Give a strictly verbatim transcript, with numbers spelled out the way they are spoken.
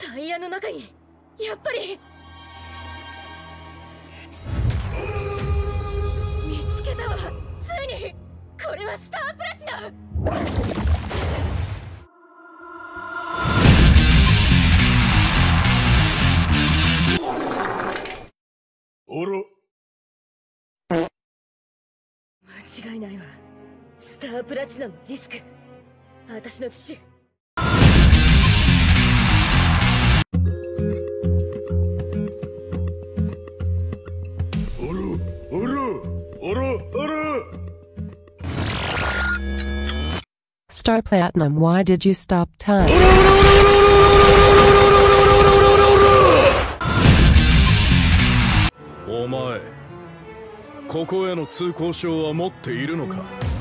タイヤの中にやっぱり見つけたわ。ついにこれはスタープラチナ。 おろ、 間違いないわ。スタープラチナのディスク、私の父。 おろおろおろおろ。 Star Platinum, why did you stop time? お前、ここへの通行証は持っているのか？